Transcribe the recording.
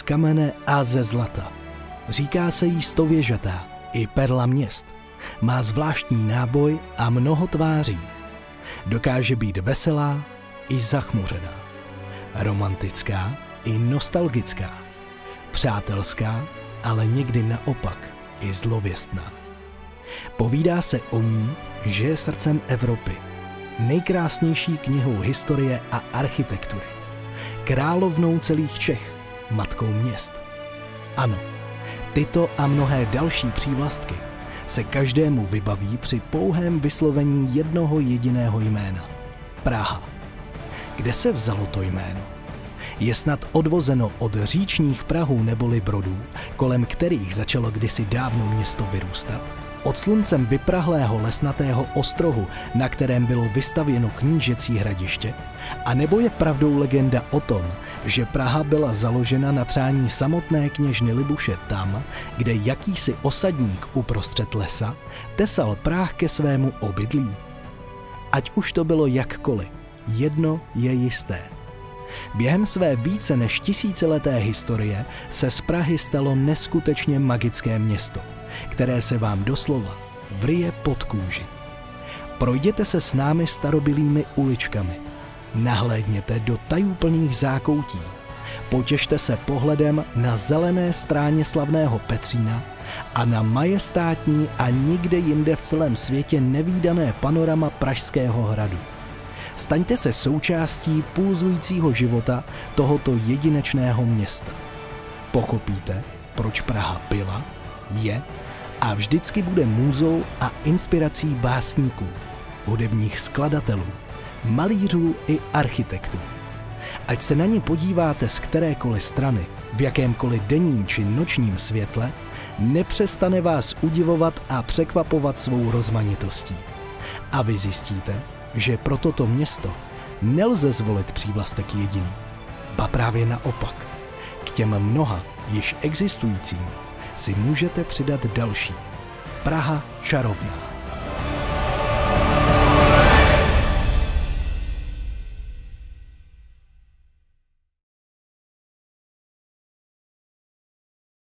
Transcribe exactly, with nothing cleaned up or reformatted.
kamene a ze zlata. Říká se jí stověžatá, i perla měst. Má zvláštní náboj a mnoho tváří. Dokáže být veselá i zachmuřená. Romantická i nostalgická. Přátelská, ale někdy naopak i zlověstná. Povídá se o ní, že je srdcem Evropy, nejkrásnější knihou historie a architektury, královnou celých Čech, matkou měst. Ano, tyto a mnohé další přívlastky se každému vybaví při pouhém vyslovení jednoho jediného jména – Praha. Kde se vzalo to jméno? Je snad odvozeno od říčních prahů neboli brodů, kolem kterých začalo kdysi dávno město vyrůstat? Od sluncem vyprahlého lesnatého ostrohu, na kterém bylo vystavěno knížecí hradiště? A nebo je pravdou legenda o tom, že Praha byla založena na přání samotné kněžny Libuše tam, kde jakýsi osadník uprostřed lesa tesal práh ke svému obydlí? Ať už to bylo jakkoliv, jedno je jisté. Během své více než tisícileté historie se z Prahy stalo neskutečně magické město, které se vám doslova vryje pod kůži. Projděte se s námi starobylými uličkami, nahlédněte do tajůplných zákoutí, potěšte se pohledem na zelené stráně slavného Petřína a na majestátní a nikde jinde v celém světě nevídané panorama Pražského hradu. Staňte se součástí pulzujícího života tohoto jedinečného města. Pochopíte, proč Praha byla, je a vždycky bude můzou a inspirací básníků, hudebních skladatelů, malířů i architektů. Ať se na ně podíváte z kterékoliv strany, v jakémkoliv denním či nočním světle, nepřestane vás udivovat a překvapovat svou rozmanitostí. A vy zjistíte, že pro toto město nelze zvolit přívlastek jediný, ba právě naopak. K těm mnoha již existujícím si můžete přidat další. Praha čarovná.